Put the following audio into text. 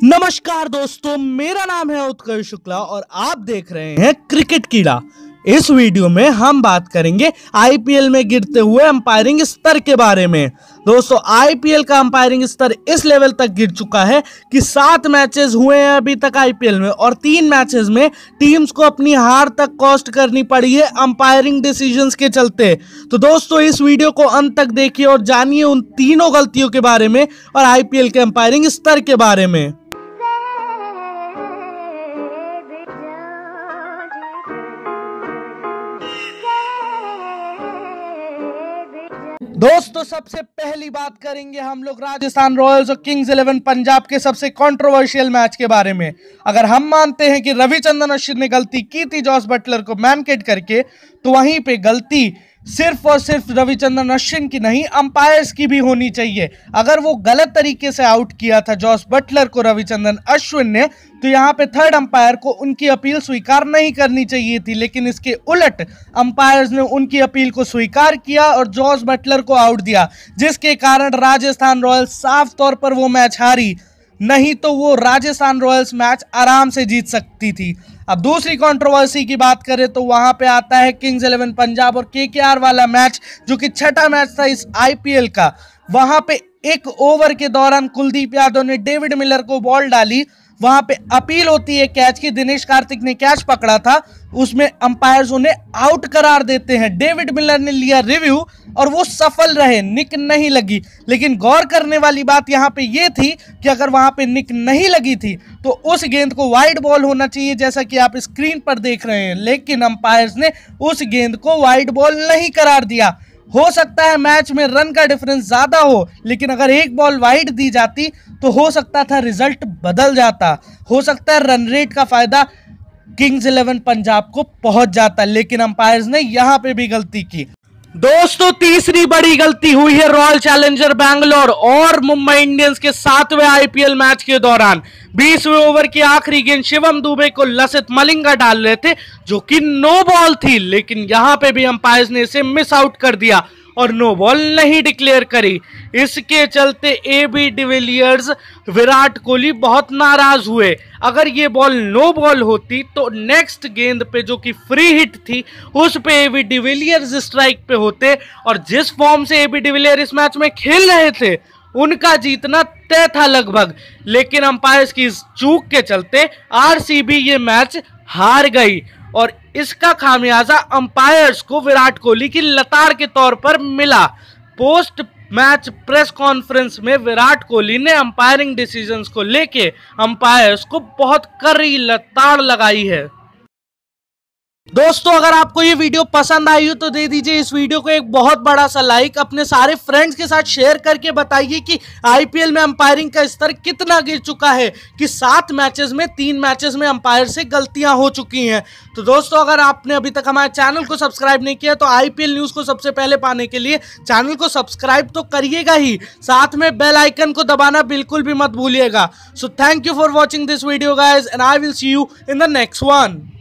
नमस्कार दोस्तों, मेरा नाम है उत्कर्ष शुक्ला और आप देख रहे हैं क्रिकेट कीड़ा। इस वीडियो में हम बात करेंगे आईपीएल में गिरते हुए अंपायरिंग स्तर के बारे में। दोस्तों, आईपीएल का अंपायरिंग स्तर इस लेवल तक गिर चुका है कि 7 मैचेस हुए हैं अभी तक आईपीएल में और 3 मैचेस में टीम्स को अपनी हार तक कॉस्ट करनी पड़ी है अंपायरिंग डिसीजंस के चलते। तो दोस्तों, इस वीडियो को अंत तक देखिए और जानिए उन तीनों गलतियों के बारे में और आईपीएल के अंपायरिंग स्तर के बारे में। दोस्तों, सबसे पहली बात करेंगे हम लोग राजस्थान रॉयल्स और किंग्स 11 पंजाब के सबसे कंट्रोवर्शियल मैच के बारे में। अगर हम मानते हैं कि रविचंद्रन अश्विन ने गलती की थी जॉस बटलर को मैनकेट करके, तो वहीं पे गलती सिर्फ और सिर्फ रविचंद्रन अश्विन की नहीं, अंपायर्स की भी होनी चाहिए। अगर वो गलत तरीके से आउट किया था जॉस बटलर को रविचंद्रन अश्विन ने, तो यहाँ पे थर्ड अंपायर को उनकी अपील स्वीकार नहीं करनी चाहिए थी, लेकिन इसके उलट अंपायर्स ने उनकी अपील को स्वीकार किया और जॉस बटलर को आउट दिया, जिसके कारण राजस्थान रॉयल्स साफ तौर पर वो मैच हारी। नहीं तो वो राजस्थान रॉयल्स मैच आराम से जीत सकती थी। अब दूसरी कंट्रोवर्सी की बात करें तो वहां पे आता है किंग्स 11 पंजाब और केकेआर वाला मैच, जो कि छठा मैच था इस आईपीएल का। वहां पे एक ओवर के दौरान कुलदीप यादव ने डेविड मिलर को बॉल डाली, वहां पे अपील होती है कैच की, दिनेश कार्तिक ने कैच पकड़ा था, उसमें अंपायर्स उन्हें आउट करार देते हैं। डेविड मिलर ने लिया रिव्यू और वो सफल रहे, निक नहीं लगी। लेकिन गौर करने वाली बात यहाँ पे ये थी कि अगर वहां पे निक नहीं लगी थी तो उस गेंद को वाइड बॉल होना चाहिए, जैसा कि आप स्क्रीन पर देख रहे हैं, लेकिन अंपायर्स ने उस गेंद को वाइड बॉल नहीं करार दिया। हो सकता है मैच में रन का डिफरेंस ज्यादा हो, लेकिन अगर एक बॉल वाइड दी जाती तो हो सकता था रिजल्ट बदल जाता, हो सकता है रन रेट का फायदा किंग्स 11 पंजाब को पहुंच जाता, लेकिन अंपायर्स ने यहां पे भी गलती की। दोस्तों, तीसरी बड़ी गलती हुई है रॉयल चैलेंजर बैंगलोर और मुंबई इंडियंस के 7वें आईपीएल मैच के दौरान। 20वें ओवर की आखिरी गेंद शिवम दुबे को लसित मलिंगा डाल रहे थे, जो कि नो बॉल थी, लेकिन यहां पे भी अंपायर्स ने इसे मिस आउट कर दिया और नो बॉल नहीं डिक्लेयर करी। इसके चलते एबी डिविलियर्स, विराट कोहली बहुत नाराज हुए। अगर ये बॉल नो बॉल होती तो नेक्स्ट गेंद पे, जो कि फ्री हिट थी, उस पे एबी डिविलियर्स स्ट्राइक पे होते और जिस फॉर्म से एबी डिविलियर इस मैच में खेल रहे थे, उनका जीतना तय था लगभग। लेकिन अंपायर्स की इस चूक के चलते आरसीबी ये मैच हार गई और इसका खामियाजा अंपायर्स को विराट कोहली की लताड़ के तौर पर मिला। पोस्ट मैच प्रेस कॉन्फ्रेंस में विराट कोहली ने अंपायरिंग डिसीजंस को लेके अंपायर्स को बहुत कड़ी लताड़ लगाई है। दोस्तों, अगर आपको ये वीडियो पसंद आई हो तो दे दीजिए इस वीडियो को एक बहुत बड़ा सा लाइक, अपने सारे फ्रेंड्स के साथ शेयर करके बताइए कि आईपीएल में अंपायरिंग का स्तर कितना गिर चुका है कि 7 मैचेस में 3 मैचेस में अंपायर से गलतियां हो चुकी हैं। तो दोस्तों, अगर आपने अभी तक हमारे चैनल को सब्सक्राइब नहीं किया तो आईपीएल न्यूज को सबसे पहले पाने के लिए चैनल को सब्सक्राइब तो करिएगा ही, साथ में बेल आइकन को दबाना बिल्कुल भी मत भूलिएगा। So thank you for watching this video guys and I will see you in the next one.